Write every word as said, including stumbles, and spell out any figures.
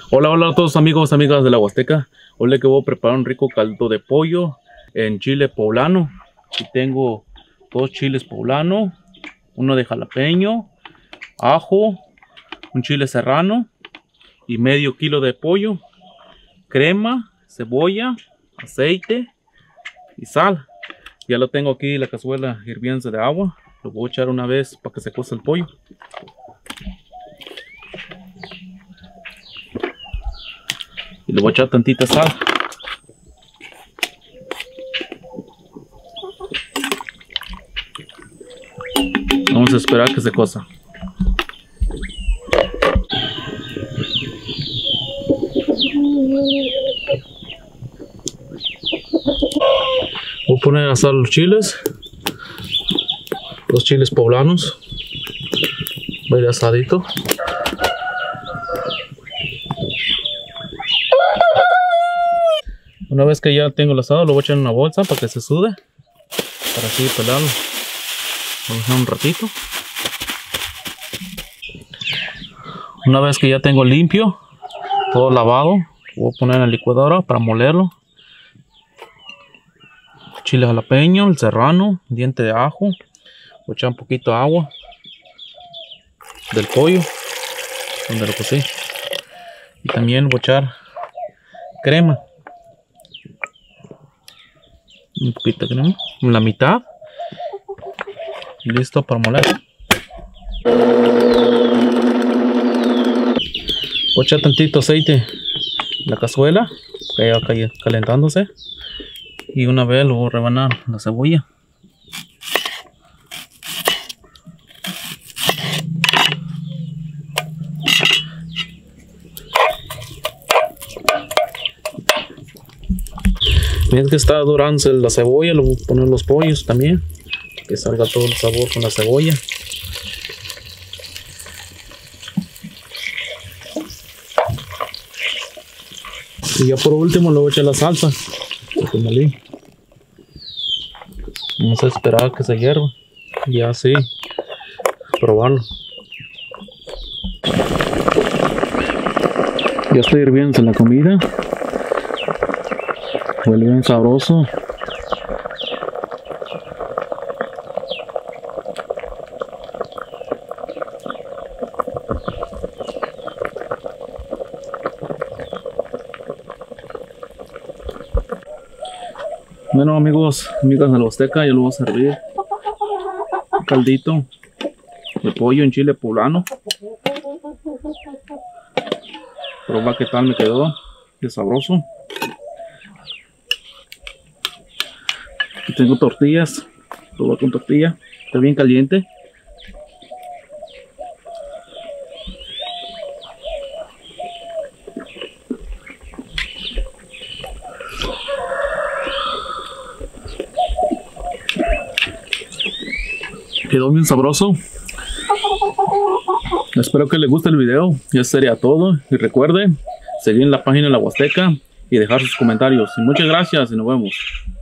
Hola, hola a todos amigos, amigas de la Huasteca. Hoy les voy a preparar un rico caldo de pollo en chile poblano. Aquí tengo dos chiles poblano, uno de jalapeño, ajo, un chile serrano y medio kilo de pollo, crema, cebolla, aceite y sal. Ya lo tengo aquí la cazuela hirviendo de agua. Lo voy a echar una vez para que se cosa el pollo. Y le voy a echar tantita sal. Vamos a esperar que se cosa. Voy a poner a asar los chiles. Los chiles poblanos. Va a ir asadito. Una vez que ya tengo el asado, lo voy a echar en una bolsa para que se sude. Para así pelarlo. Vamos a dejar un ratito. Una vez que ya tengo limpio, todo lavado, voy a poner en la licuadora para molerlo. Chile jalapeño, el serrano, diente de ajo. Voy a echar un poquito de agua del pollo donde lo cocí. Y también voy a echar crema. Un poquito de crema, la mitad. Y listo para moler. Voy a echar tantito aceite en la cazuela, que ya vaya calentándose. Y una vez lo voy a rebanar la cebolla. Mientras que está dorándose la cebolla, le voy a poner los pollos también, que salga todo el sabor con la cebolla. Y ya por último le voy a echar la salsa que molí. Vamos a esperar a que se hierva y así probarlo. Ya está hirviendo la comida. Huele bien sabroso. Bueno amigos, amigas de la Huasteca, yo lo voy a servir. Un caldito de pollo en chile poblano. Proba qué tal me quedó. Qué sabroso. Aquí tengo tortillas. Proba con tortilla. Está bien caliente. Quedó bien sabroso. Espero que les guste el video. Ya sería todo. Y recuerden seguir en la página de la Huasteca y dejar sus comentarios. Y muchas gracias y nos vemos.